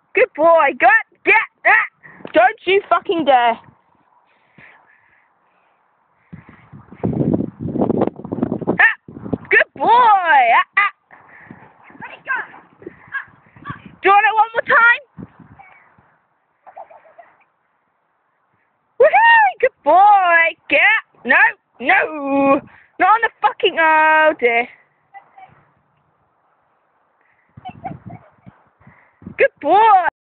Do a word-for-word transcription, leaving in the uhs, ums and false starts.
Good boy. Get, get that. Don't you fucking dare. Ah, good boy. Ah, ah. Ready, go. Do you want it one more time? Woohoo! Good boy. Get. No, no. Not on the fucking. Oh dear. Good boy.